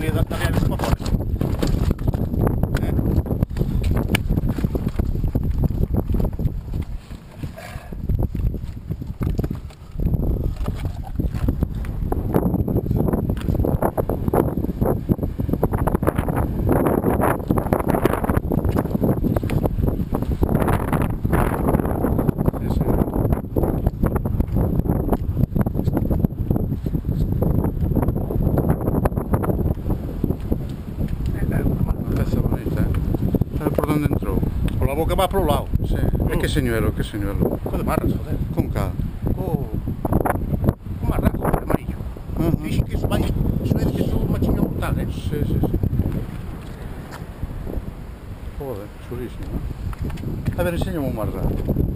ali da real como fora. Por onde entrou? Pola boca va pro lado. Sí. E que señuelo, que señuelo? Co de marras, joder. Con cal? Co marraco, amarillo. Dixe que iso vai, iso é que iso é unha chinga brutal, Sí, sí, sí. Joder, chulísimo, A ver, enséñame un marrá.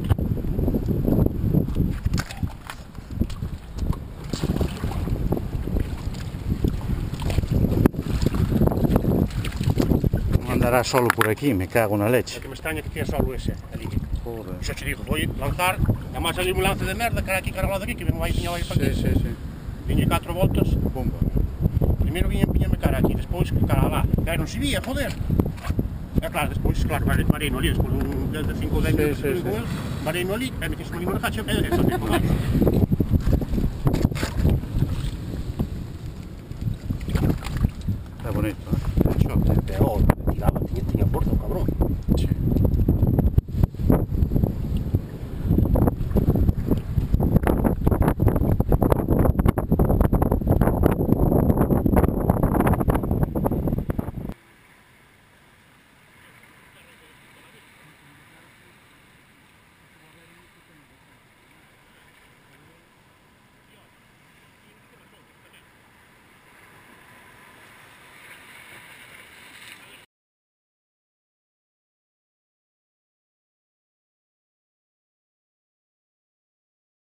Non andará solo por aquí, me cago na É leche. que me extraña que tenha solo ese ali. Joder. Xa te digo, vou lanzar, e máis ali un lance de merda, cara aquí, cara ao lado aquí, que me vai tiña vai para aquí. Sí, sí, sí. Viñe 4 voltas, Bomba. primeiro viñame cara aquí, despois cara lá. Pero non se vía, joder. E claro, despois, claro, marei no ali, despois de 5 ou 10 minutos Sí, sí, con sí. el, marei no ali, e metese no limón de cacho, e só te con